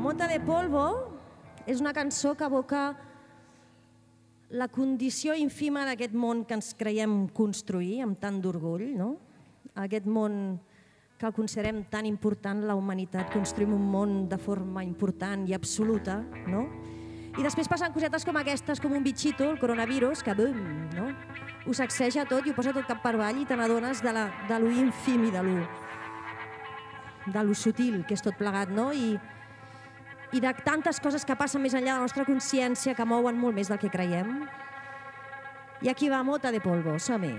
Mota de polvo és una cançó que evoca la condició ínfima d'aquest món que ens creiem construir amb tant d'orgull, no? Aquest món que el considerem tan important, la humanitat, construïm un món de forma important i absoluta, no? I després passen cosetes com aquestes, com un bitxito, el coronavirus, que bum, no? Ho sacseja tot i ho posa tot cap per avall i te n'adones de lo ínfim i de lo sutil que és tot plegat, no? I de tantes coses que passen més enllà de la nostra consciència que mouen molt més del que creiem. I aquí va Mota de polvo, som-hi.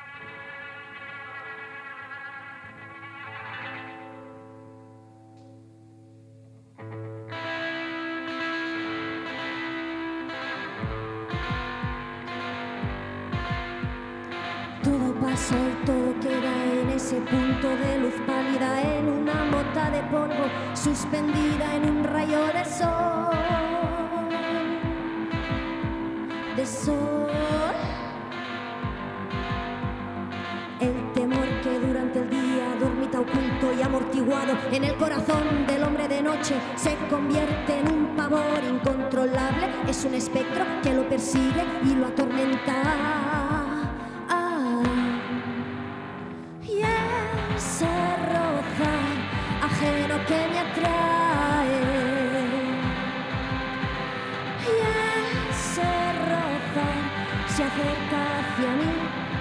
Todo pasa y todo queda en ese punto de luz pálida, en una mota de polvo suspendida en un rayo de sol. De sol. El temor que durante el día dormita oculto y amortiguado en el corazón del hombre de noche se convierte en un pavor incontrolable. Es un espectro que lo persigue y lo atormenta. Ese rozar ajeno que me atrae, y ese rozar se acerca hacia mí,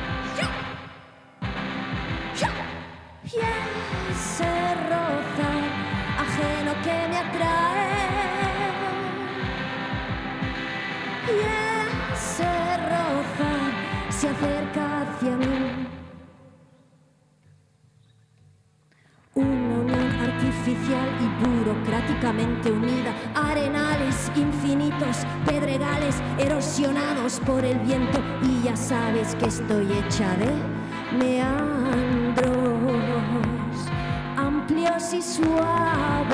y ese rozar ajeno que me atrae, y ese rozar se acerca hacia mí. Una unión artificial y burocráticamente unida, arenales infinitos, pedregales erosionados por el viento, y ya sabes que estoy hecha de meandros amplios y suaves,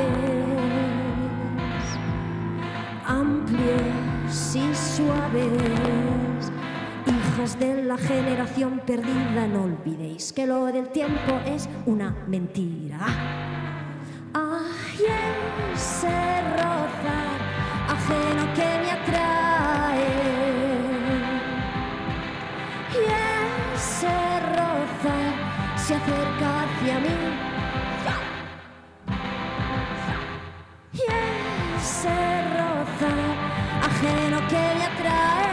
amplios y suaves. Hijas de la generación perdida, no olvidéis que lo del tiempo es una mentira. Ay, ese rozar ajeno que me atrae, y ese rozar se acerca hacia mí, y ese rozar ajeno que me atrae,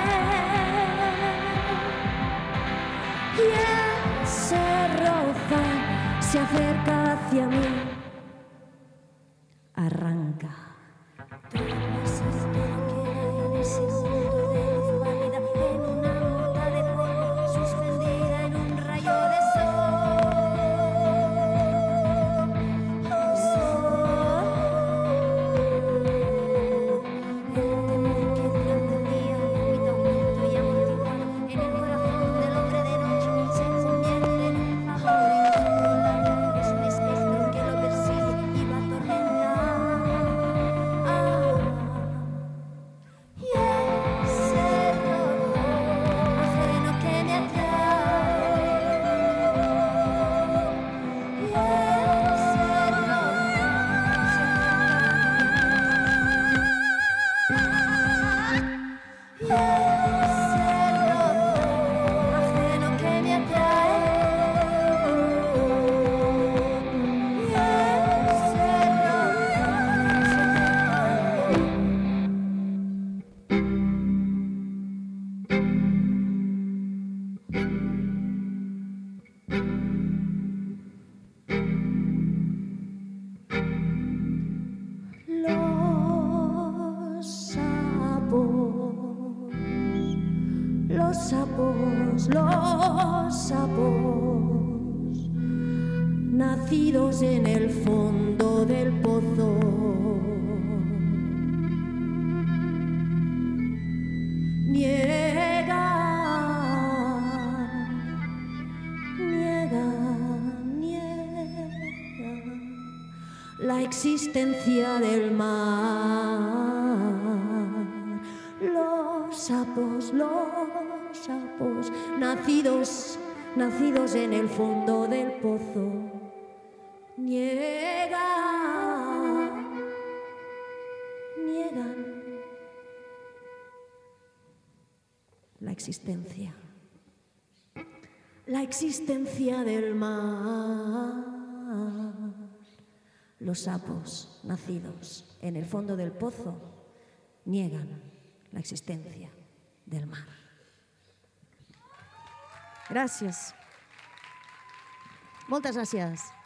y ese rozar se acerca hacia mí. Arranca. Todo pasa, todo queda en ese punto de luz pálida, en una mota de polvo suspendida en un rayo de sol. El temor que durante el día dormita oculto y amortiguado en el corazón del hombre de noche se convierte en un pavor incontrolable. Es un espectro que lo persigue y lo atormenta. Y ese rozar ajeno que me atrae, y ese rozar se y ese rozar ajeno que me atrae, y ese rozar se acerca. Los sapos, nacidos en el fondo del pozo, niegan la existencia del mar. Los sapos, nacidos en el fondo del pozo, niegan existencia. La existencia del mar. Los sapos nacidos en el fondo del pozo niegan la existencia del mar. Gràcies. Moltes gràcies.